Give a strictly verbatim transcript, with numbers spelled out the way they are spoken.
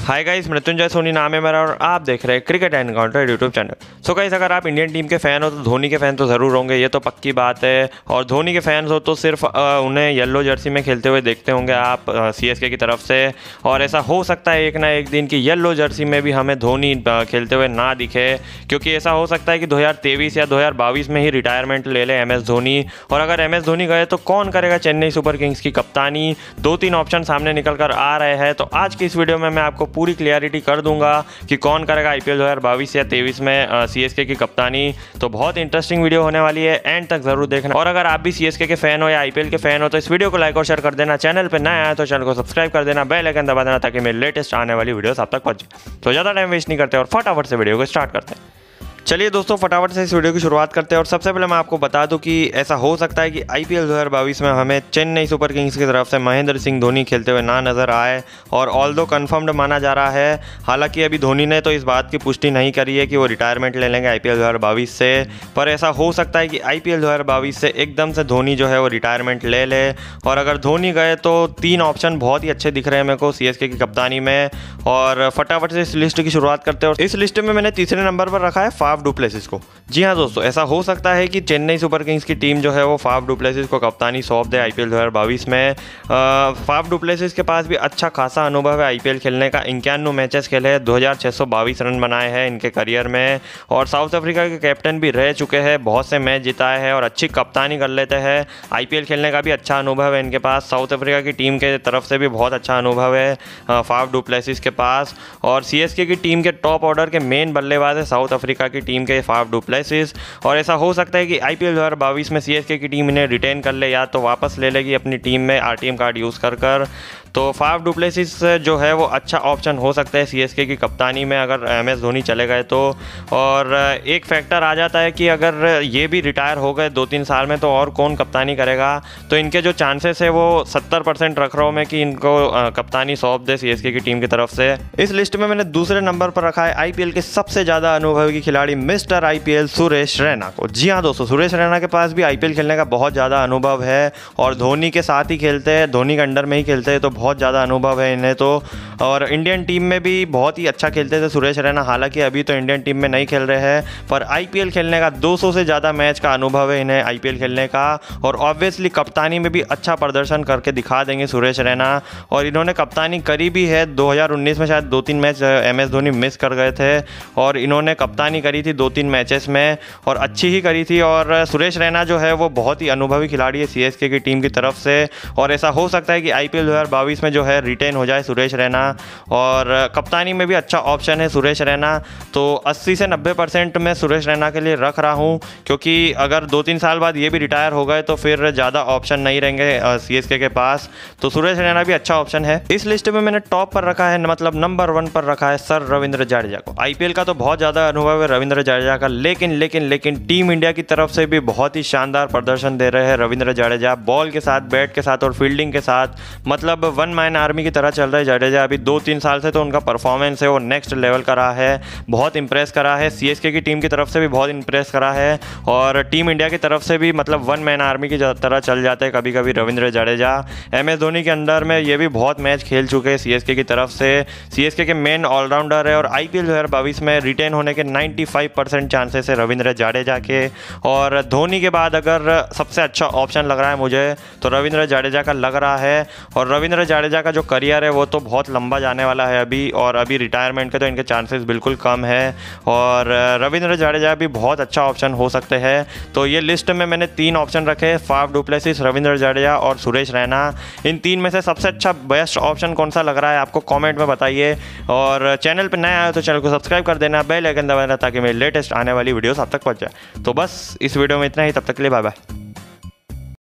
Hi guys, Mrityunjay Soni नाम है मेरा और आप देख रहे हैं cricket encounter YouTube channel. So guys, अगर आप इंडियन टीम के फ़ैन हो तो धोनी के फ़ैन तो ज़रूर होंगे, ये तो पक्की बात है। और धोनी के फ़ैन्स हो तो सिर्फ आ, उन्हें येलो जर्सी में खेलते हुए देखते होंगे आप सीएसके की तरफ से। और ऐसा हो सकता है एक ना एक दिन की येलो जर्सी में भी हमें धोनी खेलते हुए ना दिखे, क्योंकि ऐसा हो सकता है कि दो हज़ार तेईस या दो हज़ार बाईस में ही रिटायरमेंट ले ले एम एस धोनी। और अगर एम एस धोनी गए तो कौन करेगा चेन्नई सुपर किंग्स की कप्तानी? दो तीन ऑप्शन सामने निकल कर आ रहे हैं। तो आज की इस वीडियो में मैं आपको पूरी क्लियरिटी कर दूंगा कि कौन करेगा आईपीएल दो हज़ार बाईस या तेईस में सीएसके की कप्तानी। तो बहुत इंटरेस्टिंग वीडियो होने वाली है, एंड तक जरूर देखना। और अगर आप भी सीएसके के फैन हो या आईपीएल के फैन हो तो इस वीडियो को लाइक और शेयर कर देना। चैनल पे नया आया तो चैनल को सब्सक्राइब कर देना, बेल आइकन दबा देना ताकि मेरे लेटेस्ट आने वाली वीडियोस आप तक पहुंचे। तो ज़्यादा टाइम वेस्ट नहीं करते और फटाफट से वीडियो को स्टार्ट करते हैं। चलिए दोस्तों, फटाफट से इस वीडियो की शुरुआत करते हैं। और सबसे पहले मैं आपको बता दूं कि ऐसा हो सकता है कि आईपीएल दो हज़ार बाईस में हमें चेन्नई सुपर किंग्स की तरफ से महेंद्र सिंह धोनी खेलते हुए ना नज़र आए। और ऑल्दो कंफर्म्ड माना जा रहा है, हालांकि अभी धोनी ने तो इस बात की पुष्टि नहीं करी है कि वो रिटायरमेंट ले लेंगे आईपीएल दो हज़ार बाईस से। पर ऐसा हो सकता है कि आईपीएल दो हज़ार बाईस से एकदम से धोनी जो है वो रिटायरमेंट ले ले। और अगर धोनी गए तो तीन ऑप्शन बहुत ही अच्छे दिख रहे हैं मेरे को सीएसके की कप्तानी में। और फटाफट से इस लिस्ट की शुरुआत करते हैं। और इस लिस्ट में मैंने तीसरे नंबर पर रखा है फाफ डु प्लेसिस को। जी हाँ दोस्तों, ऐसा हो सकता है कि चेन्नई सुपर किंग्स की टीम जो है वो फाफ डु प्लेसिस को कप्तानी सौंप दे आईपीएल दो हज़ार बाईस में। फाफ डु प्लेसिस के पास भी अच्छा खासा अनुभव है आईपीएल खेलने का। इक्यानवे मैचेस खेले हैं, दो हज़ार छः सौ बाईस रन बनाए हैं इनके करियर में। और साउथ अफ्रीका के कैप्टन भी रह चुके हैं, बहुत से मैच जिताए हैं और अच्छी कप्तानी कर लेते हैं। आईपीएल खेलने का भी अच्छा अनुभव है इनके पास। साउथ अफ्रीका की टीम के तरफ से भी बहुत अच्छा अनुभव है फाफ डु प्लेसिस के पास। और सीएसके की टीम के टॉप ऑर्डर के मेन बल्लेबाज है साउथ अफ्रीका की टीम के फाफ डु प्लेसिस। और ऐसा हो सकता है कि आईपीएल दो हज़ार बाईस में सीएसके की टीम इन्हें रिटेन कर ले या तो वापस ले लेगी अपनी टीम में आरटीएम कार्ड यूज़ कर कर। तो फाफ डु प्लेसिस जो है वो अच्छा ऑप्शन हो सकता है सीएसके की कप्तानी में अगर एम एस धोनी चले गए तो। और एक फैक्टर आ जाता है कि अगर ये भी रिटायर हो गए दो तीन साल में तो और कौन कप्तानी करेगा। तो इनके जो चांसेस है वो सत्तर परसेंट रख रहा हूँ मैं कि इनको कप्तानी सौंप दे सीएसके की टीम की तरफ से। इस लिस्ट में मैंने दूसरे नंबर पर रखा है आईपीएल के सबसे ज़्यादा अनुभवी खिलाड़ी मिस्टर आईपीएल सुरेश रैना को। जी हाँ दोस्तों, सुरेश रैना के पास भी आईपीएल खेलने का बहुत ज़्यादा अनुभव है और धोनी के साथ ही खेलते हैं, धोनी के अंडर में ही खेलते हैं, तो बहुत ज़्यादा अनुभव है इन्हें तो। और इंडियन टीम में भी बहुत ही अच्छा खेलते थे सुरेश रैना, हालांकि अभी तो इंडियन टीम में नहीं खेल रहे हैं, पर आईपीएल खेलने का दो सौ से ज़्यादा मैच का अनुभव है इन्हें आईपीएल खेलने का। और ऑब्वियसली कप्तानी में भी अच्छा प्रदर्शन करके दिखा देंगे सुरेश रैना। और इन्होंने कप्तानी करी भी है, दो हज़ार उन्नीस में शायद दो तीन match M S Dhoni miss कर गए थे और इन्होंने कप्तानी करी थी दो तीन मैचेस में और अच्छी ही करी थी। और सुरेश रैना जो है वो बहुत ही अनुभवी खिलाड़ी है सीएसके की टीम की तरफ से। और ऐसा हो सकता है कि आईपीएल दो हज़ार बाईस में जो है रिटेन हो जाए सुरेश रैना। और कप्तानी में भी अच्छा ऑप्शन है सुरेश रैना। तो अस्सी से नब्बे परसेंट मैं सुरेश रैना के लिए रख रहा हूँ, क्योंकि अगर दो तीन साल बाद ये भी रिटायर हो गए तो फिर ज़्यादा ऑप्शन नहीं रहेंगे सीएसके के पास। तो सुरेश रैना भी अच्छा ऑप्शन है। इस लिस्ट में मैंने टॉप पर रखा है, मतलब नंबर वन पर रखा है सर रविंद्र जडेजा को। आईपीएल का तो बहुत ज़्यादा अनुभव है रविंद्र जडेजा का, लेकिन लेकिन लेकिन टीम इंडिया की तरफ से भी बहुत ही शानदार प्रदर्शन दे रहे हैं रविंद्र जडेजा, बॉल के साथ, बैट के साथ और फील्डिंग के साथ। मतलब वन मैन आर्मी की तरह चल रहे हैं जडेजा अभी दो तीन साल से। तो उनका परफॉर्मेंस है वो नेक्स्ट लेवल का रहा है, बहुत इंप्रेस करा है। सीएसके की टीम की तरफ से भी बहुत इंप्रेस करा है और टीम इंडिया की तरफ से भी मतलब वन मैन आर्मी की तरह चल जाते हैं कभी कभी रविंद्र जडेजा। एम एस धोनी के अंडर में ये भी बहुत मैच खेल चुके हैं सीएसके की तरफ से। सीएसके के मेन ऑलराउंडर है और आईपीएल दो हज़ार बाईस में रिटेन होने के पचानवे परसेंट चांसेस है रविंद्र जडेजा के। और धोनी के बाद अगर सबसे अच्छा ऑप्शन लग रहा है मुझे तो रविंद्र जडेजा का लग रहा है। और रविंद्र जडेजा का जो करियर है वो तो बहुत लंबा जाने वाला है अभी, और अभी रिटायरमेंट के तो इनके चांसेस बिल्कुल कम है। और रविंद्र जडेजा भी बहुत अच्छा ऑप्शन हो सकते हैं। तो ये लिस्ट में मैंने तीन ऑप्शन रखे, Faf du Plessis, Ravindra Jadeja और सुरेश रैना। इन तीन में से सबसे अच्छा बेस्ट ऑप्शन कौन सा लग रहा है आपको कमेंट में बताइए। और चैनल पर नया आए तो चैनल को सब्सक्राइब कर देना, बेल आइकन दबाना ताकि मेरी लेटेस्ट आने वाली वीडियोस आप तक पहुंच जाए। तो बस इस वीडियो में इतना ही, तब तक के लिए बाय बाय।